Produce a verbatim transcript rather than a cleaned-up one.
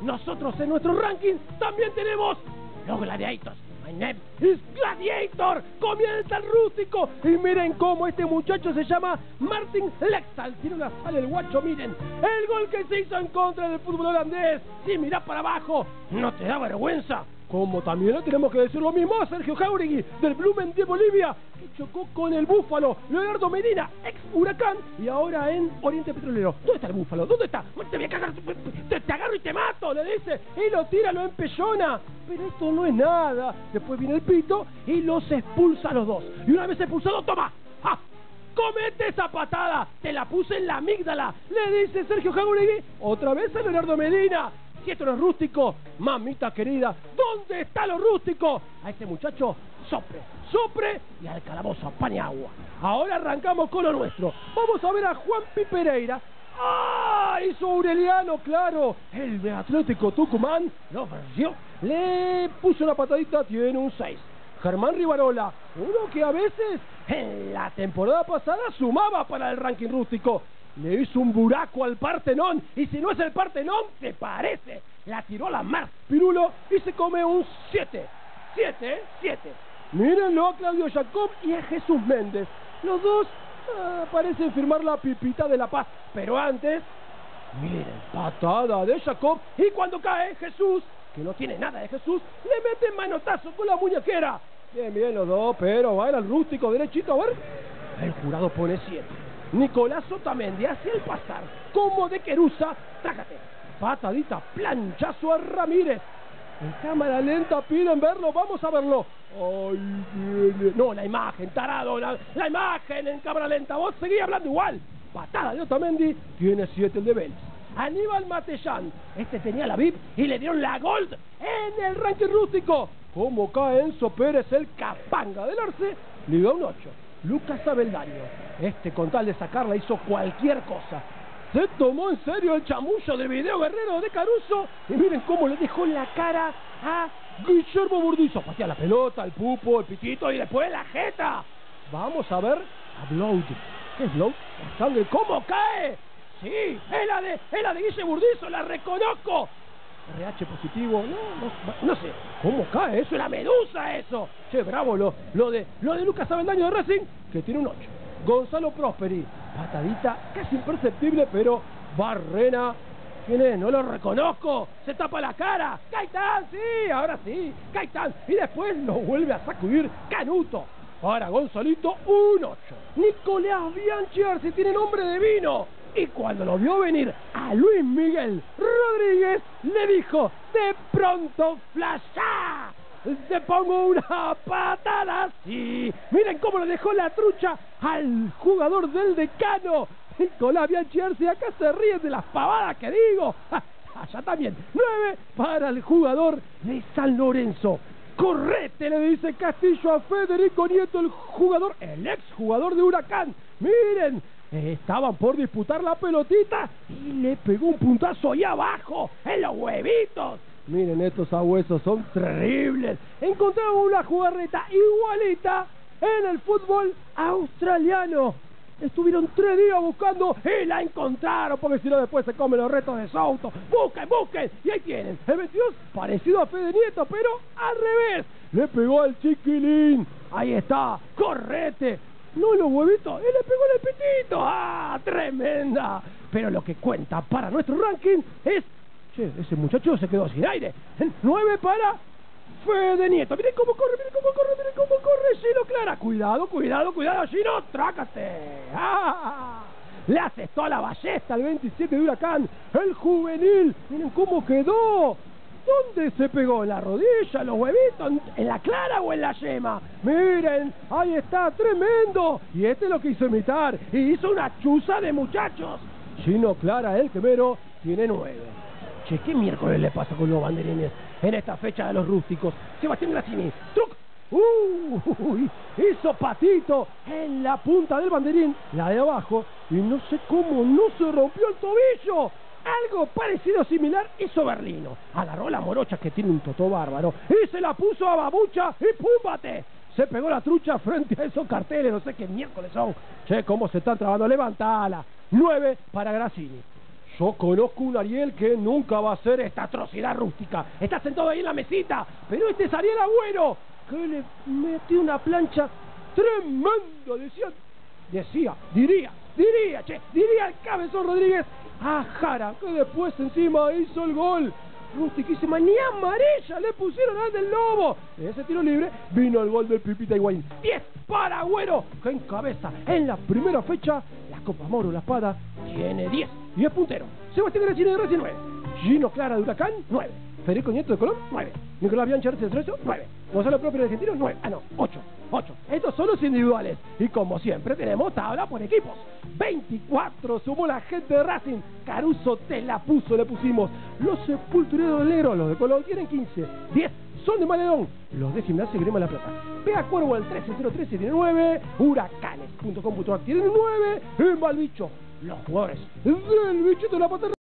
nosotros en nuestro ranking también tenemos los Gladiators. My name is Gladiator. Comienza el rústico. Y miren cómo este muchacho se llama Martin Lexal. Tiene una sala el guacho, miren. El gol que se hizo en contra del fútbol holandés. Si mirás para abajo, ¿no te da vergüenza? Como también le tenemos que decir lo mismo a Sergio Jauregui del Blumen de Bolivia, que chocó con el Búfalo. Leonardo Medina, ex Huracán, y ahora en Oriente Petrolero. ¿Dónde está el Búfalo? ¿Dónde está? Te voy a cagar, te, te agarro y te mato, le dice. Y lo tira, lo empellona. Pero esto no es nada. Después viene el pito y los expulsa a los dos. Y una vez expulsado, toma. ¡Ja! ¡Comete esa patada! ¡Te la puse en la amígdala! Le dice Sergio Jauregui otra vez a Leonardo Medina. Si esto no es rústico, mamita querida, ¿dónde está lo rústico? A este muchacho, sopre, sopre y al calabozo, apañe agua. Ahora arrancamos con lo nuestro. Vamos a ver a Juanpi Pereira. ¡Ah! Hizo Aureliano, claro. El de Atlético Tucumán lo venció. Le puso una patadita, tiene un seis. Germán Rivarola, uno que a veces en la temporada pasada sumaba para el ranking rústico. Le hizo un buraco al Partenón, y si no es el Partenón, se parece. La tiró a la mar, Pirulo, y se come un siete. siete, siete. Mírenlo a Claudio Jacob y a Jesús Méndez. Los dos ah, parecen firmar la pipita de la paz. Pero antes, miren, patada de Jacob, y cuando cae Jesús, que no tiene nada de Jesús, le mete manotazo con la muñequera. Bien, bien los dos, pero va el rústico derechito, a ver. El jurado pone siete. Nicolás Otamendi hacia el pasar, como de querusa, trágate. Patadita, planchazo a Ramírez. En cámara lenta piden verlo, vamos a verlo. Ay, viene. No, la imagen, tarado, la, la imagen en cámara lenta. Vos seguís hablando igual. Patada de Otamendi, tiene siete el de Vélez. Aníbal Matellán, este tenía la V I P y le dieron la Gold en el ranking rústico. Como cae Enzo Pérez, el capanga del Arce, le da un ocho. Lucas Abeldaño, este con tal de sacarla hizo cualquier cosa. Se tomó en serio el chamullo del video guerrero de Caruso. Y miren cómo le dejó la cara a Guillermo Burdizo. Patea la pelota, el pupo, el pitito y después la jeta. Vamos a ver a Blood. ¿Qué es Blood? La sangre, ¿cómo cae? Sí, es la de, es la de Guille Burdizo, la reconozco. R H positivo, no, no, no sé, ¿cómo cae? Eso es la medusa, eso. Che, bravo lo, lo de lo de Lucas Avendaño de Racing, que tiene un ocho. Gonzalo Prosperi, patadita casi imperceptible, pero Barrena, ¿quién es? No lo reconozco, se tapa la cara. Caitán, sí, ahora sí, Caitán. Y después lo vuelve a sacudir Canuto. Para Gonzalito, un ocho. Nicolás Bianchi, si tiene nombre de vino. Y cuando lo vio venir a Luis Miguel Rodríguez, le dijo, de pronto flashá, te pongo una patada así. Miren cómo le dejó la trucha al jugador del Decano. Nicolás Bianchi Arce, acá se ríen de las pavadas que digo. Allá también, nueve para el jugador de San Lorenzo. Correte, le dice Castillo a Federico Nieto, el jugador, el ex jugador de Huracán. Miren, estaban por disputar la pelotita y le pegó un puntazo ahí abajo, en los huevitos. Miren, estos abuesos son terribles. Encontramos una jugarreta igualita en el fútbol australiano. Estuvieron tres días buscando y la encontraron, porque si no después se comen los retos de Souto. Busquen, busquen, y ahí tienen el veintidós, parecido a Fede Nieto, pero al revés. Le pegó al chiquilín. Ahí está, correte. No en los huevitos, él le pegó en el pitito. ¡Ah, tremenda! Pero lo que cuenta para nuestro ranking es... Che, ese muchacho se quedó sin aire. nueve para Fede Nieto. Miren cómo corre, miren cómo corre, miren cómo corre Gino Clara. Cuidado, cuidado, cuidado, Gino, trácate. ¡Ah! Le asestó a la ballesta el veintisiete de Huracán, el juvenil. Miren cómo quedó. ¿Dónde se pegó? ¿En la rodilla, en los huevitos, en la clara o en la yema? Miren, ahí está, tremendo. Y este es lo que hizo imitar. Y hizo una chuza de muchachos. Gino Clara, el quemero, tiene nueve. Che, ¿qué miércoles le pasa con los banderines en esta fecha de los rústicos? Sebastián Grassini, truc. Uy, hizo patito en la punta del banderín, la de abajo. Y no sé cómo no se rompió el tobillo. Algo parecido similar hizo Berlino. Agarró la morocha, que tiene un totó bárbaro, y se la puso a Babucha y ¡púmbate! Se pegó la trucha frente a esos carteles, no sé qué miércoles son. Che, cómo se están trabando, levantala. nueve para Grassini. Yo conozco un Ariel que nunca va a hacer esta atrocidad rústica. Está sentado ahí en la mesita, pero este es Ariel Agüero, que le metió una plancha tremenda, decía, decía, diría, diría, che, diría el Cabezón Rodríguez a Jara, que después encima hizo el gol. Rustiquísima, ni amarilla le pusieron al del Lobo. En ese tiro libre vino el gol del Pipita Higuaín. diez para Agüero, que encabeza en la primera fecha la Copa Mauro La Espada. Tiene diez y es puntero. Sebastián Graciani de Racing, nueve. Gino Clara de Huracán, nueve. Federico Nieto de Colón, nueve. Nicolás Bianchi de Treso, nueve. Gonzalo Propio de Argentino, nueve. Ah, no, ocho. ocho. Estos son los individuales. Y como siempre tenemos tabla por equipos. veinticuatro sumó la gente de Racing. Caruso te la puso, le pusimos. Los Sepultureros del Negro, los de Colón, tienen quince. diez son de Maledón. Los de Gimnasia y Grima La Plata. Pega Cuervo al trece cero trece tiene nueve. Huracanes punto com punto a r tienen nueve. En Malbicho, los jugadores del Bichito de la Pata